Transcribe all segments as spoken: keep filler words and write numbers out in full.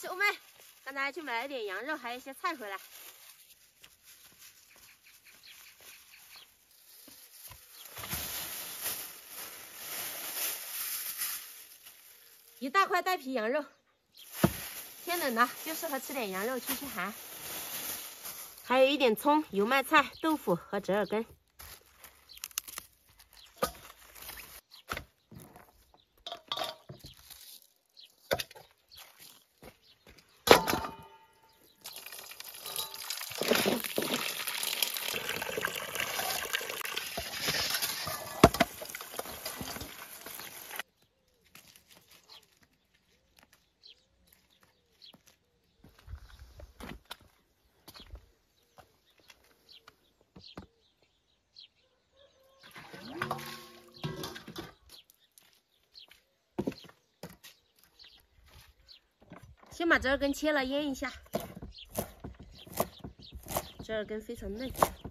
是欧妹，刚才去买了点羊肉，还有一些菜回来。一大块带皮羊肉，天冷了就适合吃点羊肉驱驱寒。还有一点葱、油麦菜、豆腐和折耳根。 先把折耳根切了腌一下，折耳根非常嫩。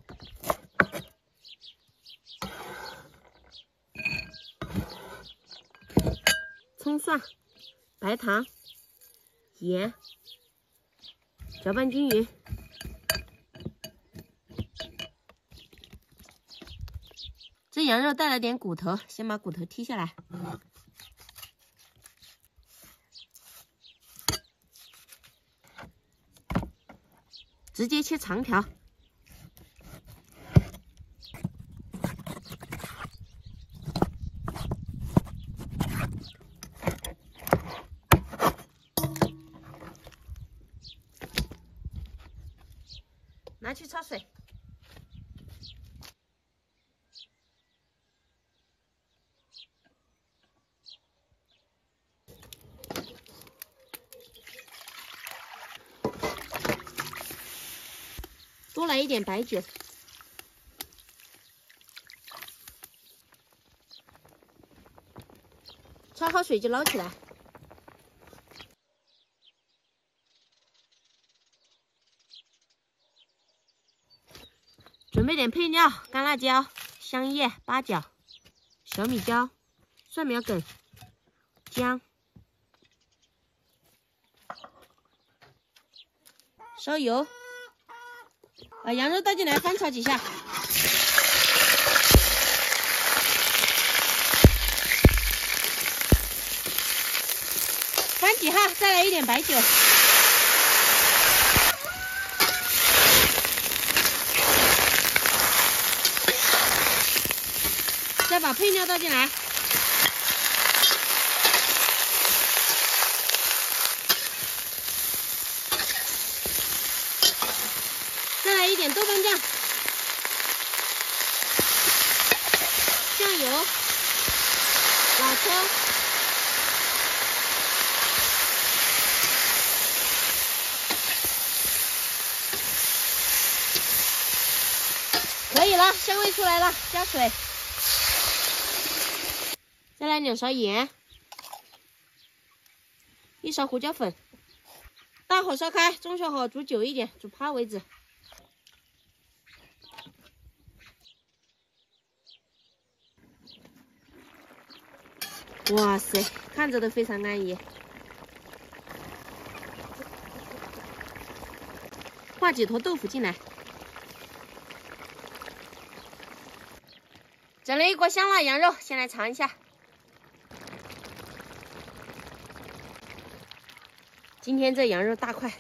葱蒜、白糖、盐，搅拌均匀。这羊肉带了点骨头，先把骨头剔下来。 直接切长条，拿去焯水。多来一点白酒，焯好水就捞起来。准备点配料：干辣椒、香叶、八角、小米椒、蒜苗梗、姜，烧油。 把羊肉倒进来，翻炒几下，翻几下，再来一点白酒，再把配料倒进来。 再来一点豆瓣酱、酱油、老抽、可以了，香味出来了，加水，再来两勺盐，一勺胡椒粉，大火烧开，中小火煮久一点，煮趴为止。 哇塞，看着都非常安逸。挂几坨豆腐进来，整了一锅香辣羊肉，先来尝一下。今天这羊肉大块，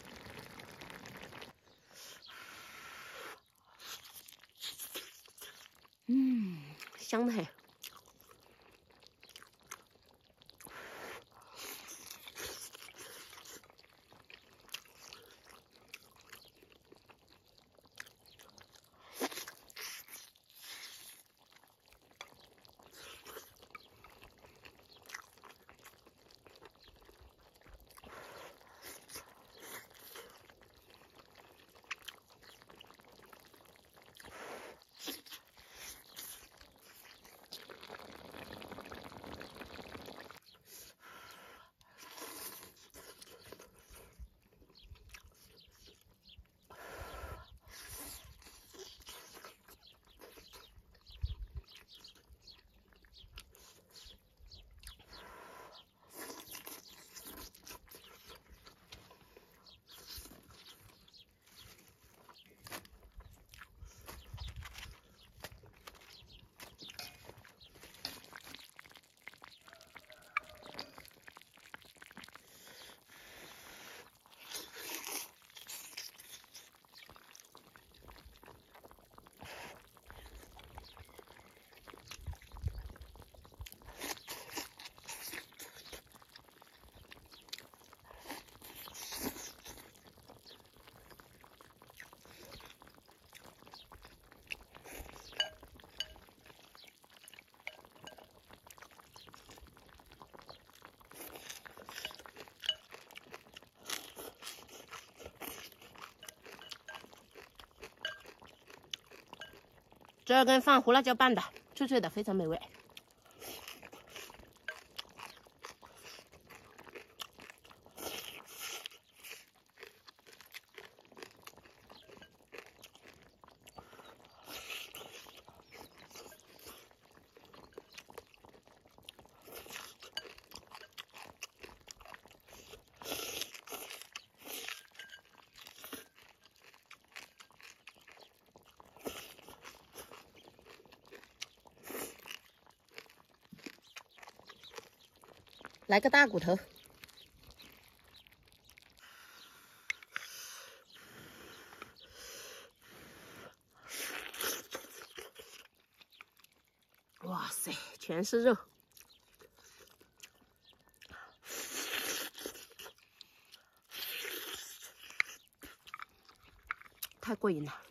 嗯，香的很。 折耳根放胡辣椒拌的，脆脆的，非常美味。来个大骨头，哇塞，全是肉，太过瘾了。